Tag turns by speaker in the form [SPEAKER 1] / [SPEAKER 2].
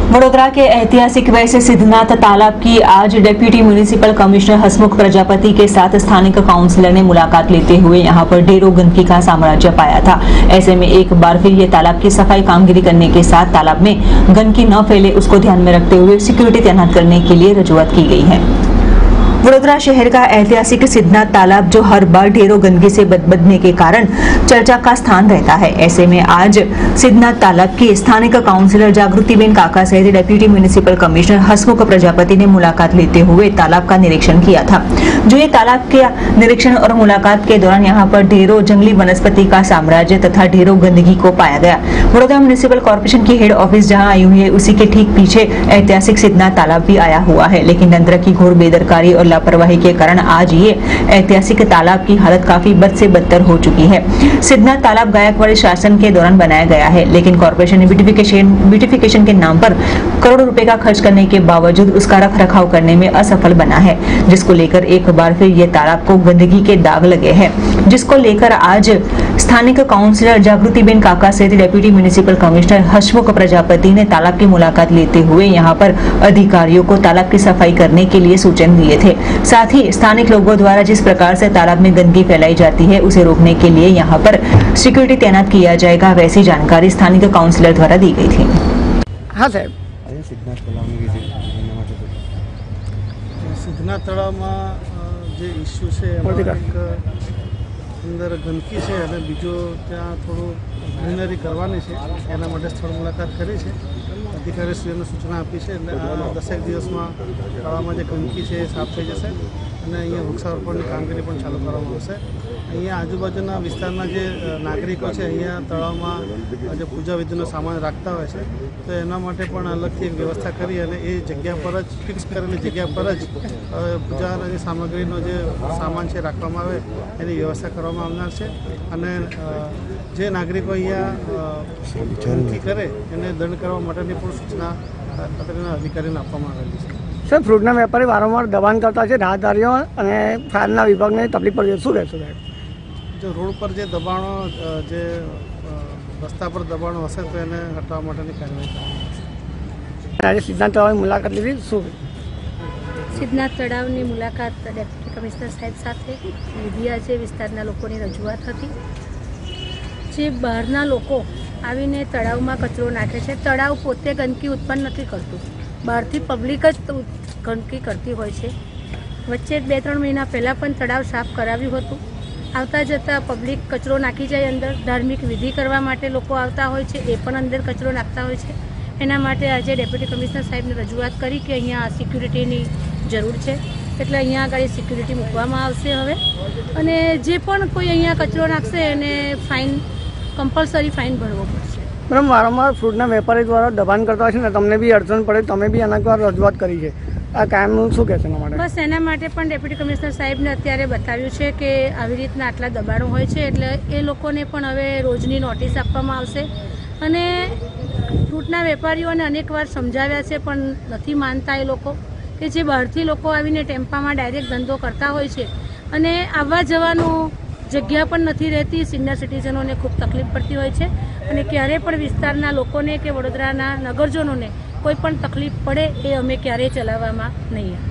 [SPEAKER 1] वडोदरा के ऐतिहासिक वैसे सिद्धनाथ तालाब की आज deputy municipal commissioner Hasmukh Prajapati के साथ स्थानिक काउंसिलर ने मुलाकात लेते हुए यहां पर ढेरों गंदगी का साम्राज्य पाया था। ऐसे में एक बार फिर ये तालाब की सफाई कामगिरी करने के साथ तालाब में गंदगी न फैले उसको ध्यान में रखते हुए सिक्योरिटी तैनात करने के लिए रजूआत की गई है। वडोदरा शहर का ऐतिहासिक सिद्धनाथ तालाब जो हर बार ढेरों गंदगी से बदबदने के कारण चर्चा का स्थान रहता है। ऐसे में आज सिद्धनाथ तालाब की स्थानिक काउंसिलर जागृतिबेन काका सहित deputy municipal commissioner Hasmukh Prajapati ने मुलाकात लेते हुए तालाब का निरीक्षण किया था। जो ये तालाब के निरीक्षण और मुलाकात के दौरान यहाँ पर ढेरों जंगली वनस्पति का साम्राज्य तथा ढेरों गंदगी को पाया गया। वडोदरा म्युनिसिपल कॉर्पोरेशन की हेड ऑफिस जहाँ आई हुई है उसी के ठीक पीछे ऐतिहासिक सिद्धनाथ तालाब भी आया हुआ है, लेकिन तंत्र की घोर बेदरकारी और लापरवाही के कारण आज ये ऐतिहासिक तालाब की हालत काफी बद से बदतर हो चुकी है। सिद्धनाथ तालाब गायकवाड़ी शासन के दौरान बनाया गया है, लेकिन कॉर्पोरेशन ने ब्यूटिफिकेशन के नाम पर करोड़ों रुपए का खर्च करने के बावजूद उसका रख रखाव करने में असफल बना है, जिसको लेकर एक बार फिर ये तालाब को गंदगी के दाग लगे हैं, जिसको लेकर आज स्थानिक काउंसिलर जागृतिबेन काका सहित deputy municipal commissioner Hasmukh Prajapati ने तालाब की मुलाकात लेते हुए यहाँ पर अधिकारियों को तालाब की सफाई करने के लिए सूचन दिए थे। साथ ही स्थानिक लोगों द्वारा जिस प्रकार से तालाब में गंदगी फैलाई जाती है उसे रोकने के लिए यहाँ पर सिक्योरिटी तैनात किया जाएगा, वैसी जानकारी स्थानिक काउंसिलर द्वारा दी गई थी।
[SPEAKER 2] हाँ साहब,
[SPEAKER 3] सिद्धनाथ तળાવમાં જે ઇસ્યુ છે અંદર ગંદકી છે અને બીજો ત્યાં થોડું ગ્રીનરી કરવાની છે એના માટે સ્થળ મુલાકાત કરી છે। અધિકારીશ્રીઓને સૂચના આપી છે એટલે આ 10 દિવસમાં તળાવમાં જે ગંદકી છે એ સાફ થઈ જશે અને અહીંયા વૃક્ષારોપણની કામગીરી પણ ચાલુ કરવામાં આવશે। અહીંયા આજુબાજુના વિસ્તારના જે નાગરિકો છે અહીંયા તળાવમાં જે પૂજા વિધિનો સામાન રાખતા હોય છે તો એના માટે પણ અલગથી એક વ્યવસ્થા કરી અને એ જગ્યા પર જ ફિક્સ કરેલી જગ્યા પર જ પૂજાની સામગ્રીનો જે સામાન છે રાખવામાં આવે એની વ્યવસ્થા કરવામાં આવનાર છે અને જે નાગરિકો અહીંયા ગંદકી કરે એને દંડ કરવા માટેની પણ સૂચના અધિકારીને આપવામાં આવેલી છે।
[SPEAKER 2] સર, ફ્રૂટના વેપારી વારંવાર દબાણ કરતા છે રાહદારીઓ અને ફાયરના વિભાગને તકલીફ પડી છે, શું કહેશો સાહેબ?
[SPEAKER 3] જો રોડ પર જે દબાણો જે રસ્તા પર દબાણો હશે તો એને હટાવવા માટેની કાર્યવાહી કરવામાં આવશે।
[SPEAKER 2] આજે સિદ્ધાંત તળાવની મુલાકાત લીધી, શું?
[SPEAKER 4] સિદ્ધનાથ તળાવની મુલાકાત ડેપ્યુટી કમિશનર સાહેબ સાથે લીધી। આજે વિસ્તારના લોકોની રજૂઆત હતી। જે બહારના લોકો આવીને તળાવમાં કચરો નાખે છે, તળાવ પોતે ગંદકી ઉત્પન્ન નથી કરતું, બહારથી પબ્લિક જ ગંદકી કરતી હોય છે। વચ્ચે 2-3 મહિના પહેલાં પણ તળાવ સાફ કરાવ્યું હતું। આવતા જતાં પબ્લિક કચરો નાખી જાય અંદર, ધાર્મિક વિધિ કરવા માટે લોકો આવતા હોય છે એ પણ અંદર કચરો નાખતા હોય છે। એના માટે આજે ડેપ્યુટી કમિશનર સાહેબને રજૂઆત કરી કે અહીંયા સિક્યુરિટીની જરૂર છે, એટલે અહીંયા આગળ સિક્યુરિટી મૂકવામાં આવશે હવે। અને જે પણ કોઈ અહીંયા કચરો નાખશે એને ફાઇન, કમ્પલસરી ફાઇન ભરવો પડશે।
[SPEAKER 2] મેડમ, વારંવાર ફ્રૂટના વેપારી દ્વારા દબાણ કરતા હોય છે ને, તમને બી અડચણ પડે, તમે બી આના પર રજૂઆત કરી છે, આ કાયમનું શું કહેશે એના માટે?
[SPEAKER 4] બસ એના માટે પણ ડેપ્યુટી કમિશનર સાહેબને અત્યારે બતાવ્યું છે કે આવી રીતના આટલા દબાણો હોય છે, એટલે એ લોકોને પણ હવે રોજની નોટિસ આપવામાં આવશે। અને ફ્રૂટના વેપારીઓને અનેકવાર સમજાવ્યા છે પણ નથી માનતા એ લોકો, કે જે બહારથી લોકો આવીને ટેમ્પામાં ડાયરેક્ટ ધંધો કરતા હોય છે અને આવવા જવાનું જગ્યા પણ નથી રહેતી, સિનિયર સિટીઝનોને ખૂબ તકલીફ પડતી હોય છે અને ક્યારે પણ વિસ્તારના લોકોને કે વડોદરાના નગરજનોને કોઈ પણ તકલીફ પડે એ અમે ક્યારેય ચલાવવામાં નહીં આવે।